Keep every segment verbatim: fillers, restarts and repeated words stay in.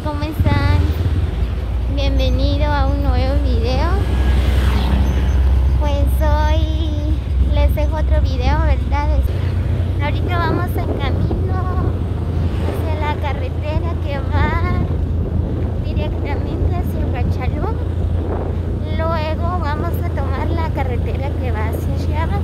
¿cómo están? Bienvenido a un nuevo video. Pues hoy les dejo otro video, ¿verdad? Ahorita vamos en camino hacia la carretera que va directamente hacia Huachalón. Luego vamos a tomar la carretera que va hacia Chiapas.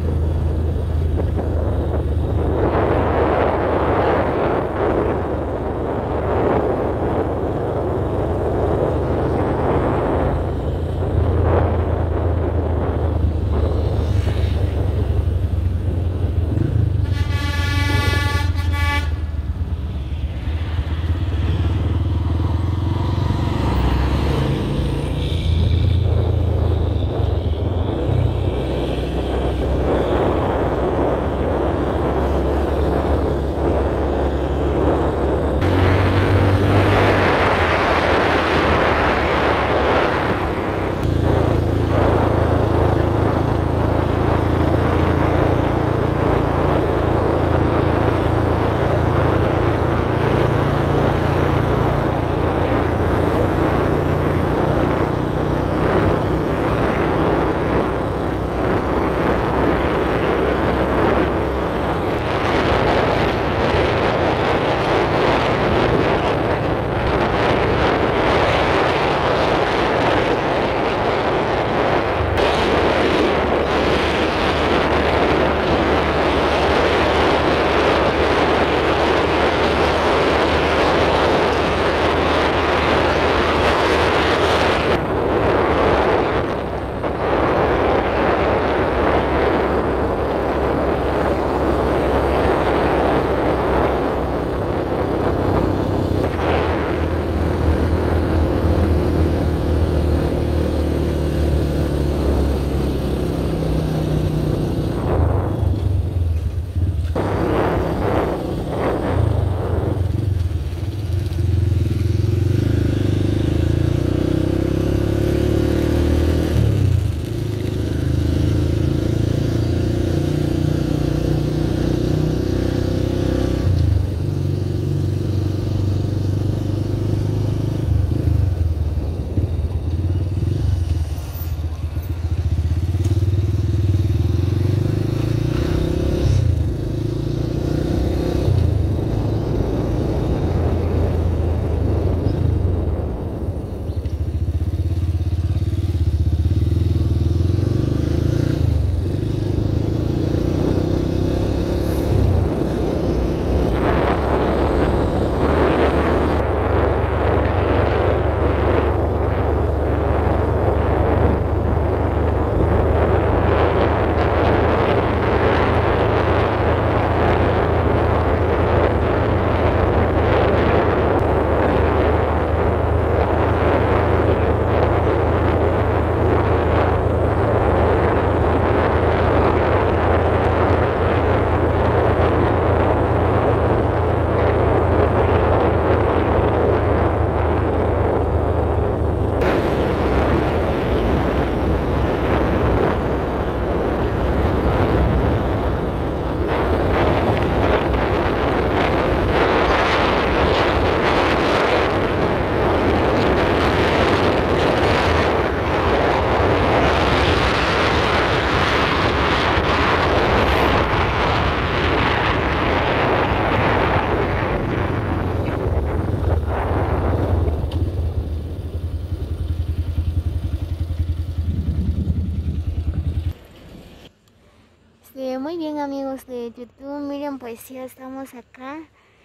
Sí, muy bien, amigos de YouTube, miren, pues ya estamos acá.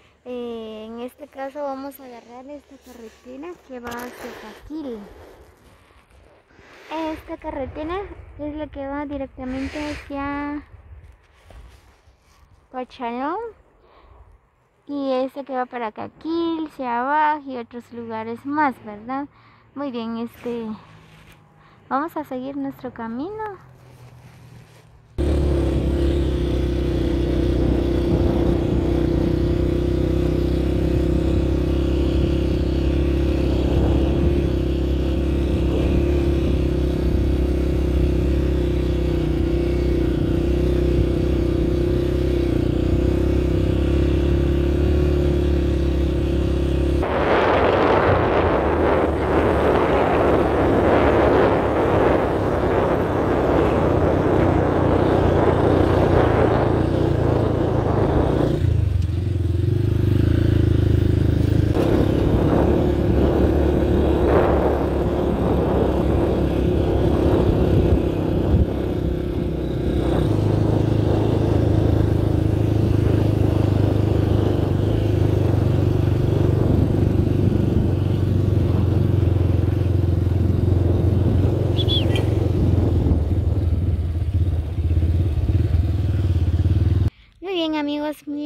Eh, en este caso vamos a agarrar esta carretera que va hacia Caquil. Esta carretera es la que va directamente hacia Huachalón, y esta que va para Caquil, Ciabaj y otros lugares más, ¿verdad? Muy bien, este vamos a seguir nuestro camino.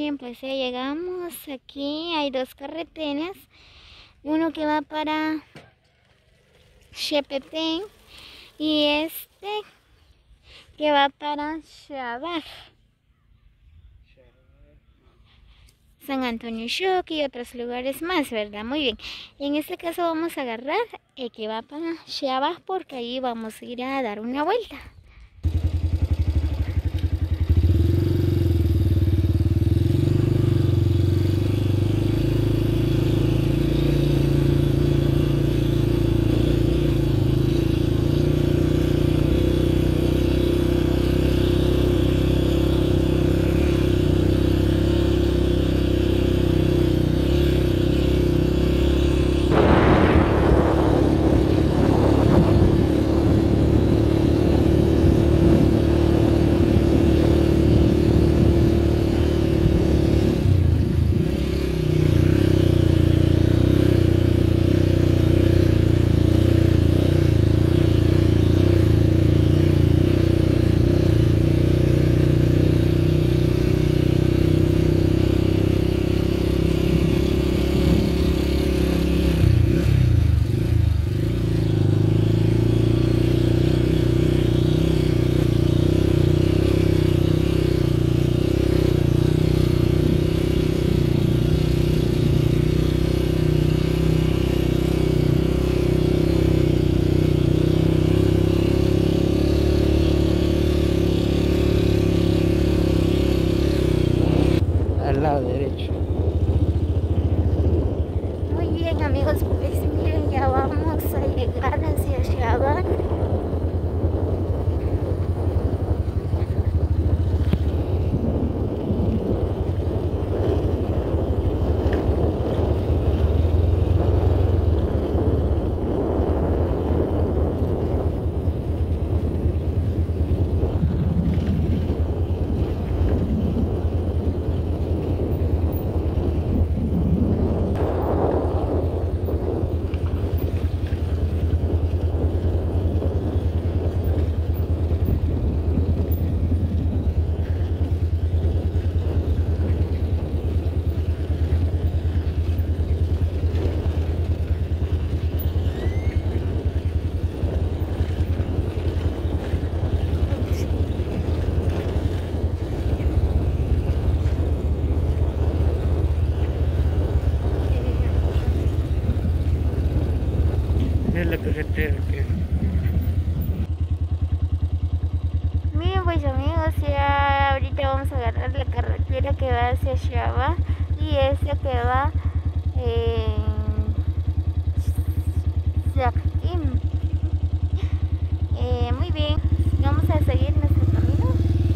Miren, pues ya llegamos. Aquí hay dos carreteras. Uno que va para Xepetén y este que va para Xabaj, San Antonio Choque y otros lugares más, ¿verdad? Muy bien. En este caso vamos a agarrar el que va para Xabaj porque ahí vamos a ir a dar una vuelta. Al lado derecho. Muy bien, amigos, pues miren, ya vamos a llegar hacia Xabaj. Es la carretera que... Miren, pues amigos, ya ahorita vamos a agarrar la carretera que va hacia Xabaj y esta que va en Xactim. Eh, muy bien, vamos a seguir nuestro camino.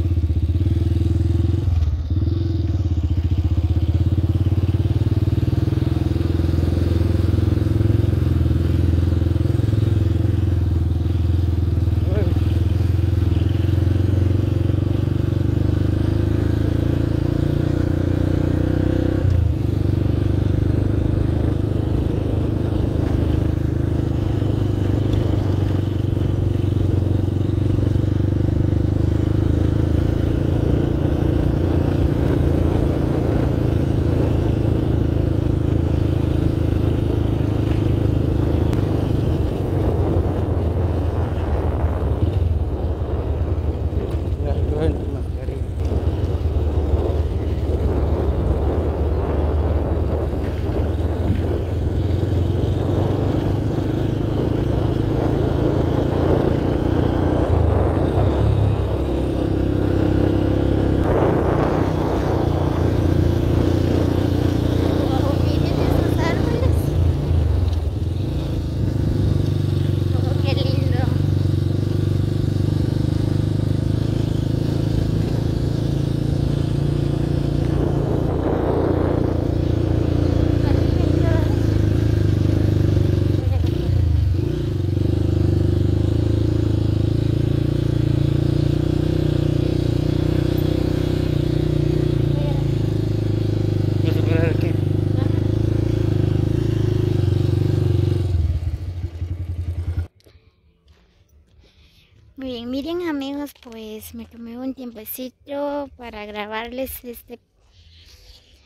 Bien, miren amigos, pues me tomé un tiempecito para grabarles este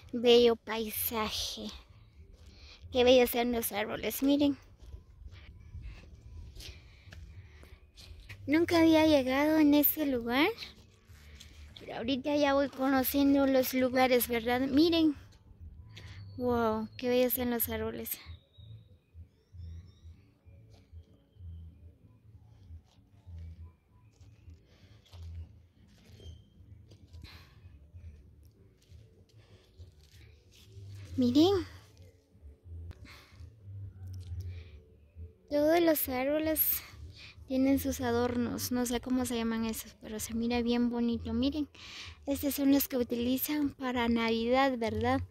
bello paisaje. Qué bellos son los árboles, miren. Nunca había llegado en ese lugar, pero ahorita ya voy conociendo los lugares, ¿verdad? Miren. Wow, qué bellos son los árboles. Miren. Todos los árboles tienen sus adornos, no sé cómo se llaman esos, pero se mira bien bonito. Miren, estos son los que utilizan para Navidad, ¿verdad?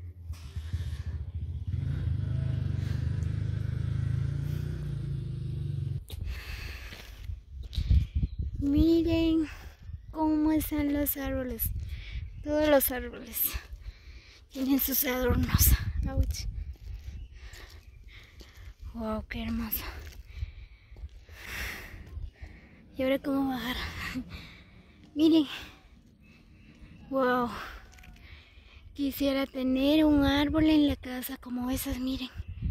Miren cómo están los árboles. Todos los árboles tienen sus adornos. Ouch. Wow, qué hermoso. Y ahora cómo bajar. Miren. Wow. Quisiera tener un árbol en la casa como esos, miren.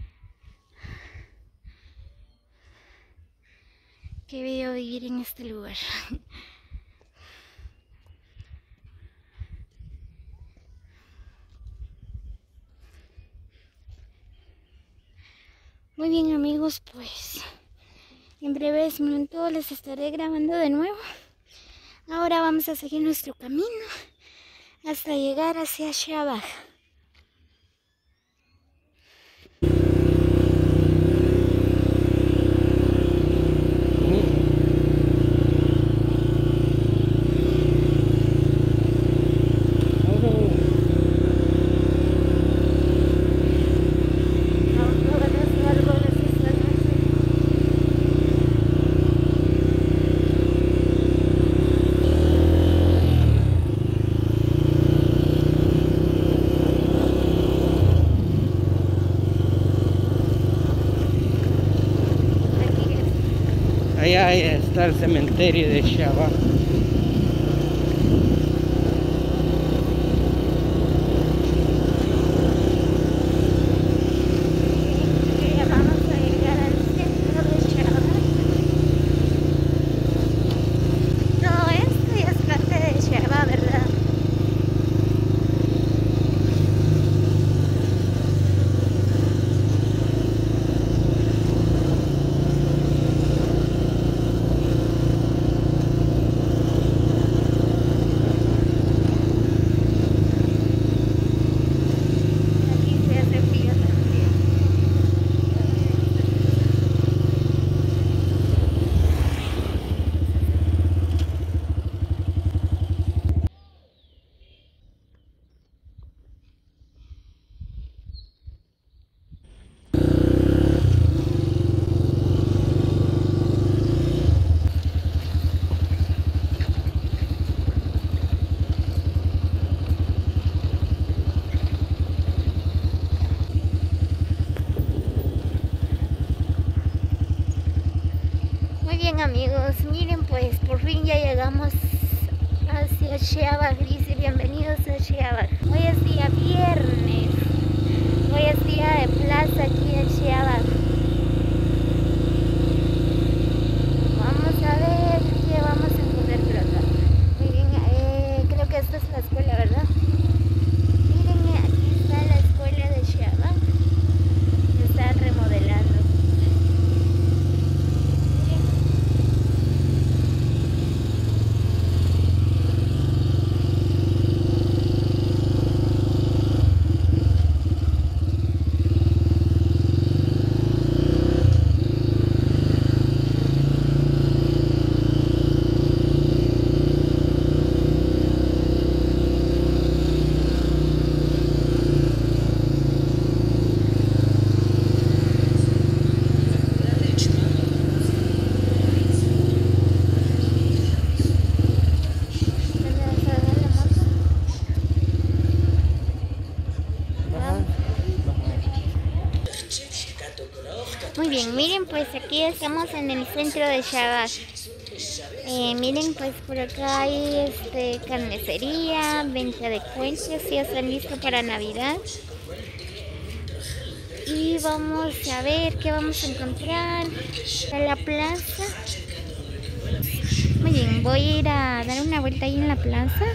Qué bello vivir en este lugar. Muy bien, amigos, pues en breves minutos les estaré grabando de nuevo. Ahora vamos a seguir nuestro camino hasta llegar hacia Shabaj. Allá está el cementerio de Shabaj. Ya vamos a llegar al centro de Shabaj. Todo esto ya es parte de Shabaj, ¿verdad? Bien, amigos, miren, pues por fin ya llegamos hacia Shabaj. Dice bienvenidos a Shabaj. Hoy es día viernes, hoy es día de plaza aquí en Shabaj. Vamos a ver qué vamos a encontrar por acá. Muy bien, eh, creo que esta es la escuela, ¿verdad? Miren, aquí está la escuela de Shabaj. Se están remodelando. Muy bien, miren, pues aquí estamos en el centro de Shabaj. Eh, miren, pues por acá hay este, carnicería, venta de cuentos, ya están listos para Navidad. Y vamos a ver qué vamos a encontrar en la plaza. Muy bien, voy a ir a dar una vuelta ahí en la plaza.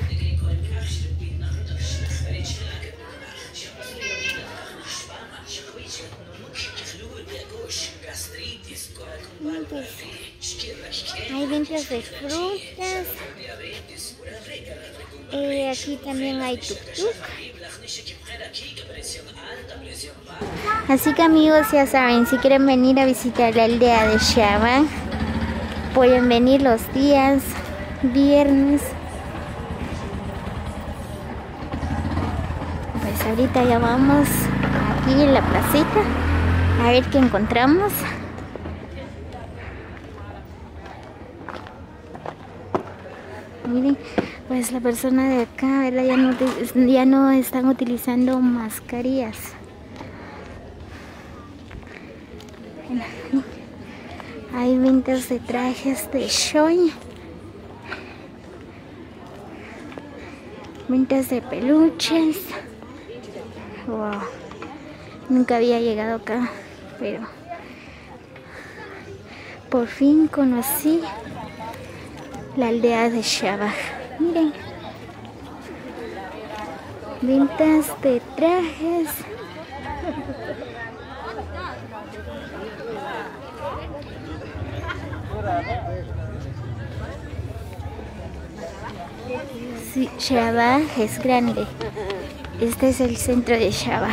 Bien, pues, hay ventas de frutas. Eh, aquí también hay tuk-tuk. Así que amigos, ya saben, si quieren venir a visitar la aldea de Shabaj, pueden venir los días viernes. Pues ahorita ya vamos aquí en la placita a ver qué encontramos. Miren, pues la persona de acá, ¿verdad? Ya no, ya no están utilizando mascarillas. Hay ventas de trajes de shoy, ventas de peluches. Wow, nunca había llegado acá, pero por fin conocí la aldea de Shabaj. Miren, ventas de trajes. Sí, Shabaj es grande. Este es el centro de Shabaj.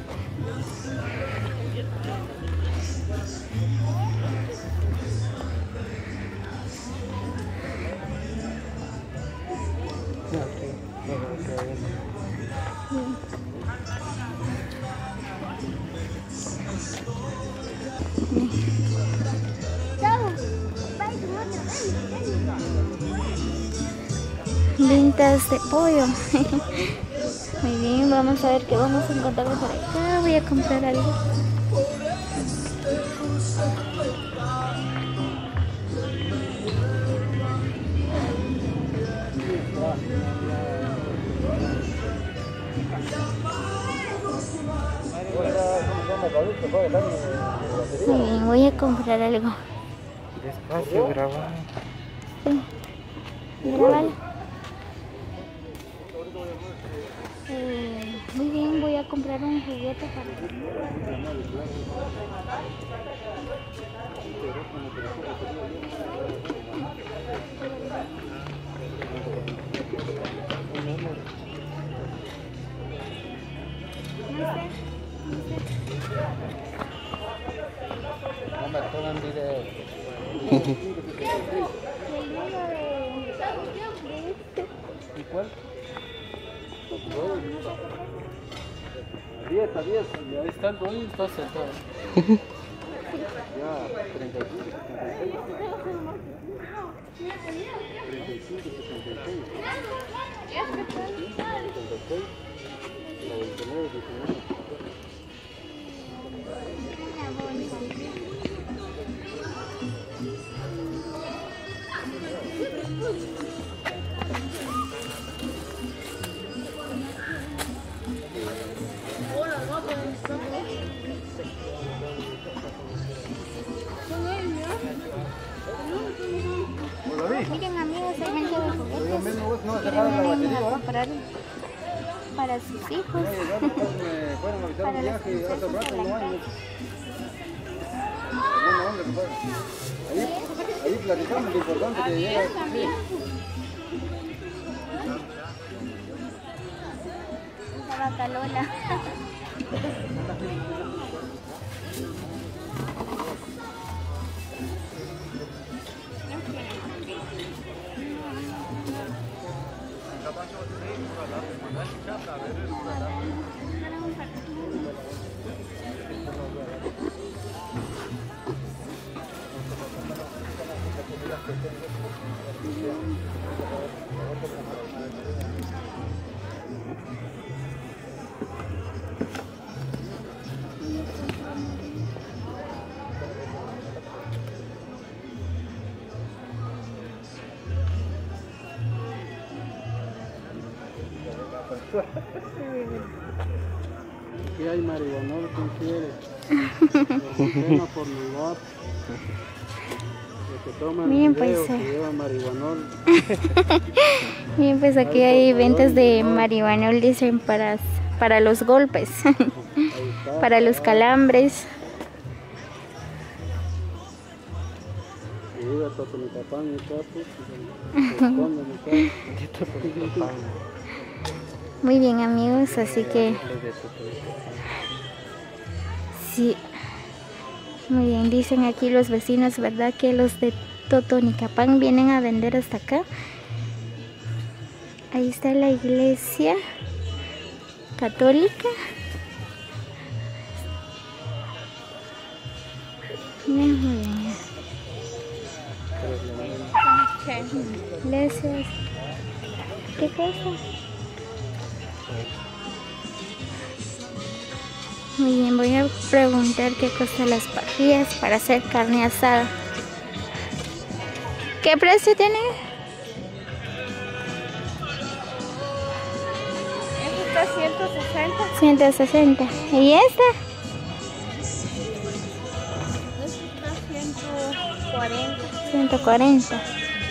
Ventas de pollo. Muy bien, vamos a ver qué vamos a encontrar por acá. Voy a comprar algo. Muy bien, voy a comprar algo. Despacio, grabar. Sí, grabar. Eh, muy bien, voy a comprar un juguete para... ¿Y cuál? diez a diez, ya está el dueño, está sentado. Ya, treinta y cinco, setenta y seis. treinta y cinco, setenta y seis. setenta y seis. noventa y nueve, diecinueve. Miren amigos, hay venta de juguetes. Vienen a comprar para sus hijos. Para las princesas de la casa. Ahí, ahí platicamos lo importante que llega. La vaca Lola. Aquí hay marihuanol, ¿quién quiere? Tema por lugar. Los que toman Miren, video, pues, que llevan marihuanol. Bien, pues aquí hay ventas de marihuanol, dicen, para, para los golpes, para los calambres. Y viva Totonicapán, mi capo. Muy bien, amigos, así que sí, muy bien, dicen aquí los vecinos, ¿verdad? Que los de Totonicapán vienen a vender hasta acá. Ahí está la iglesia católica. Muy bien. Gracias. ¿Qué cosa? Muy bien, voy a preguntar qué cuestan las parrillas para hacer carne asada. ¿Qué precio tiene? Esta está ciento sesenta. ciento sesenta. ¿Y esta? Esta está ciento cuarenta. ciento cuarenta.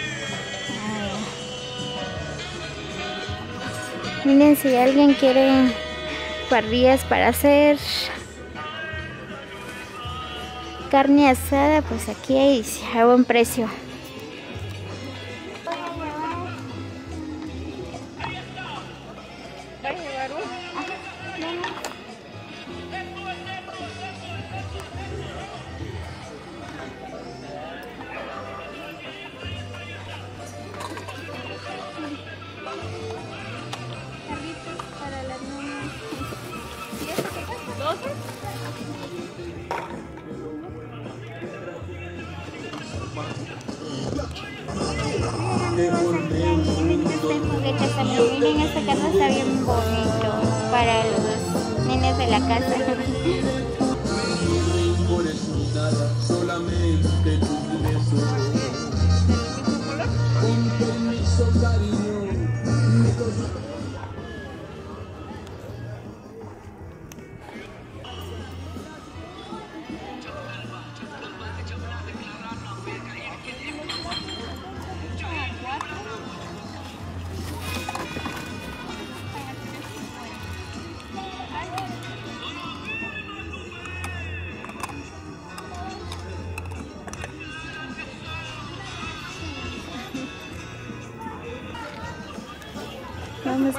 Miren, si alguien quiere parrillas para hacer carne asada, pues aquí hay a buen precio. ¿Va a llevar uno? Para las niñas. ¿Y esto qué cuesta? ¿doce? Juguetes también. Miren, este carro está bien bonito para los nenes de la casa. Vamos.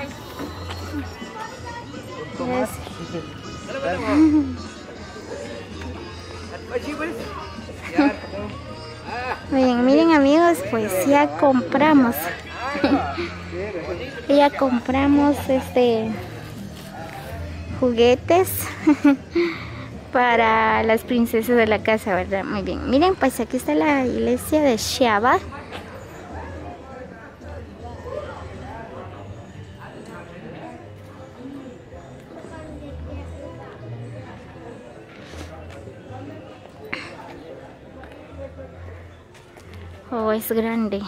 Gracias. Miren, miren, amigos, pues ya compramos. Ya compramos este juguetes para las princesas de la casa, ¿verdad? Muy bien. Miren, pues aquí está la iglesia de Xiaba. Oh, es grande.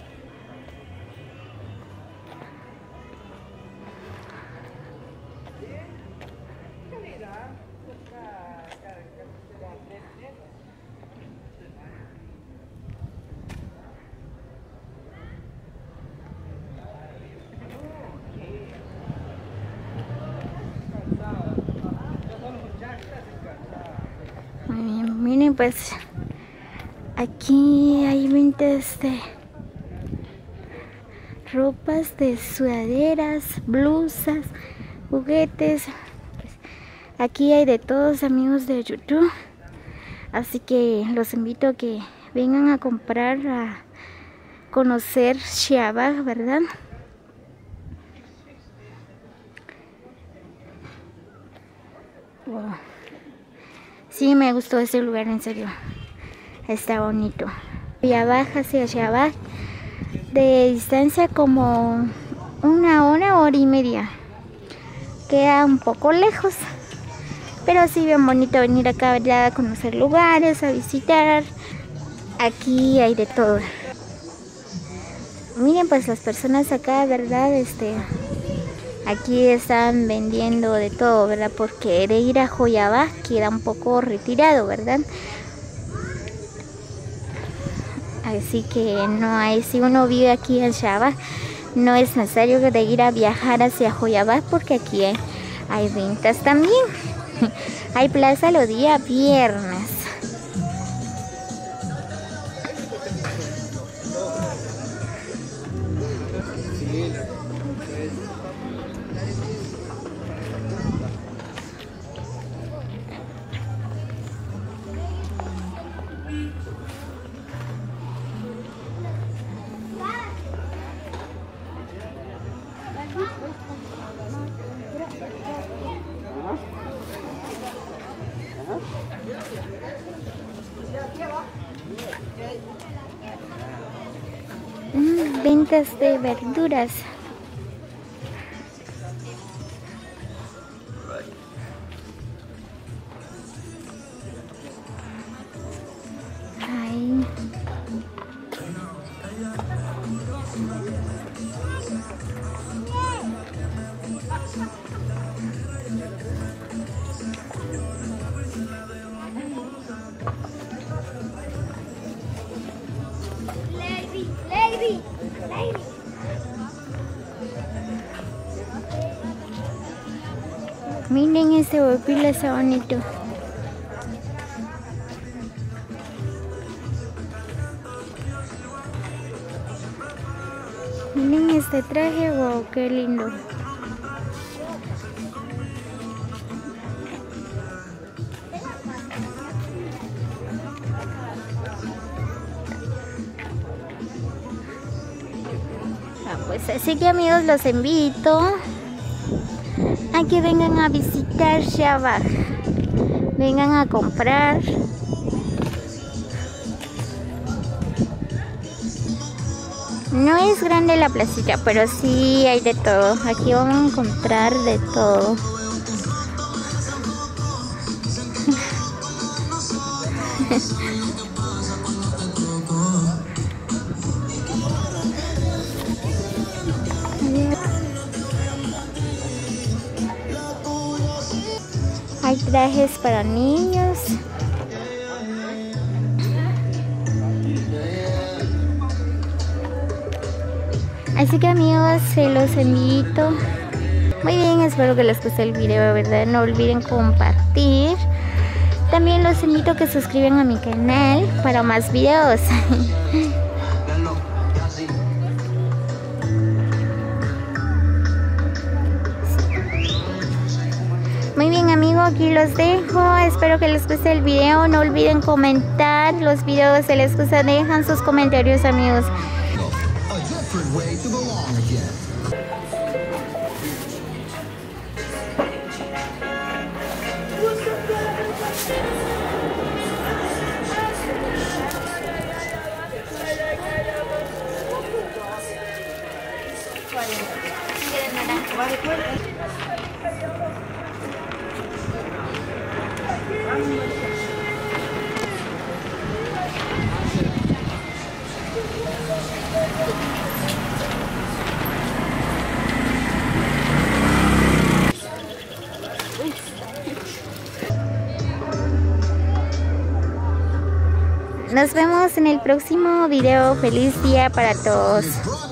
Muy bien, miren, pues aquí hay ventas de ropas, de sudaderas, blusas, juguetes. Pues aquí hay de todos, amigos de YouTube. Así que los invito a que vengan a comprar, a conocer Xiaba, ¿verdad? Wow. Sí, me gustó este lugar, en serio. Está bonito. Ya baja hacia Xiaba, de distancia como una hora, hora y media. Queda un poco lejos, pero sí bien bonito venir acá, ¿verdad? A conocer lugares, a visitar. Aquí hay de todo. Miren, pues las personas acá, ¿verdad? Este, Aquí están vendiendo de todo, ¿verdad? Porque de ir a Joyabá queda un poco retirado, ¿verdad? Así que no hay, si uno vive aquí en Xabá, no es necesario de ir a viajar hacia Joyabá, porque aquí hay, hay ventas también. Hay plaza los días viernes. Mm, ventas de verduras. Ay. Miren ese huepil, está bonito. Miren este traje, wow, qué lindo. Ah, pues así que amigos, los invito a que vengan a visitar Xabá, vengan a comprar. No es grande la placita, pero sí hay de todo. Aquí van a encontrar de todo. Hay trajes para niños. Así que amigos, se los invito. Muy bien, espero que les guste el video, ¿verdad? No olviden compartir. También los invito a que se suscriban a mi canal para más videos. Muy bien amigos, aquí los dejo. Espero que les guste el video. No olviden comentar los videos. Si les gusta, dejan sus comentarios amigos. Nos vemos en el próximo video. Feliz día para todos.